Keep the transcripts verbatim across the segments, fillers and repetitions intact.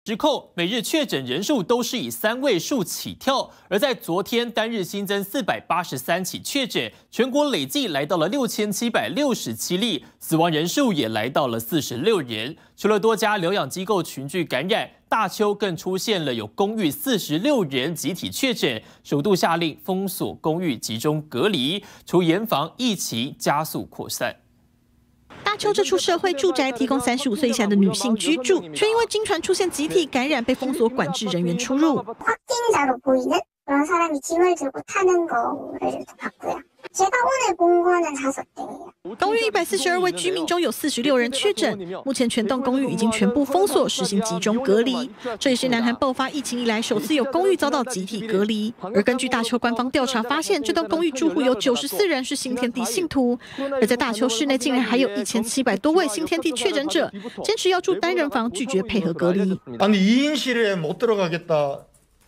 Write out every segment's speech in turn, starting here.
指控每日确诊人数都是以三位数起跳，而在昨天单日新增四百八十三起确诊，全国累计来到了六千七百六十七例，死亡人数也来到了四十六人。除了多家疗养机构群聚感染，大邱更出现了有公寓四十六人集体确诊，首度下令封锁公寓集中隔离，除严防疫情加速扩散。 大邱这处社会住宅提供三十五岁以下的女性居住，却因为经传出现集体感染，被封锁管制人员出入。 확진자로 보이는 그런 사람이 짐을 들고 타는 거를 봤고요. 제가 오늘 본 거는 다섯 대예요. 公寓一百四十二位居民中有四十六人确诊，目前全栋公寓已经全部封锁，实行集中隔离。这也是南韩爆发疫情以来首次有公寓遭到集体隔离。而根据大邱官方调查发现，这栋公寓住户有九十四人是新天地信徒，而在大邱市内竟然还有一千七百多位新天地确诊者，坚持要住单人房，拒绝配合隔离。 아니 이인실에 못 들어가겠다.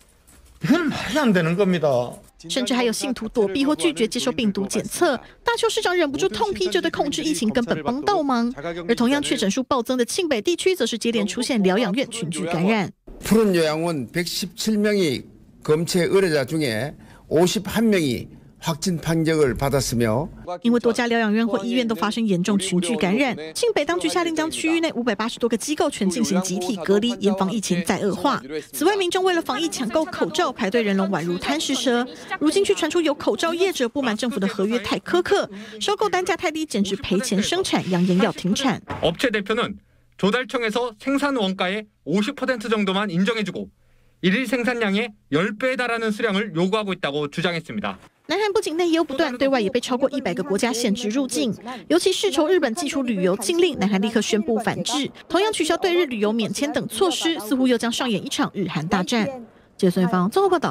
이건 말이 안 되는 겁니다. 甚至还有信徒躲避或拒绝接受病毒检测，大邱市长忍不住痛批，这对控制疫情根本帮倒忙。而同样确诊数暴增的庆北地区，则是接连出现疗养院群聚感染。 푸른 요양원 백십칠 명이 검체 의뢰자 중에 오십일 명이 확진 판정을 받았으며 因为多家疗养院或医院都发生严重群聚感染，庆北当局下令将区域内五百八十多个机构全进行集体隔离，严防疫情再恶化。此外，民众为了防疫抢购口罩，排队人龙宛如贪食蛇。如今却传出有口罩业者不满政府的合约太苛刻，收购单价太低，简直赔钱生产，扬言要停产。 업체 대표는 조달청에서 생산 원가의 오십 퍼센트 정도만 인정해주고 일일 생산량의 십 배에 달하는 수량을 요구하고 있다고 주장했습니다. 南韩不仅内忧不断，对外也被超过一百个国家限制入境。尤其是从日本寄出旅游禁令，南韩立刻宣布反制，同样取消对日旅游免签等措施，似乎又将上演一场日韩大战。记者孙一芳综合报道。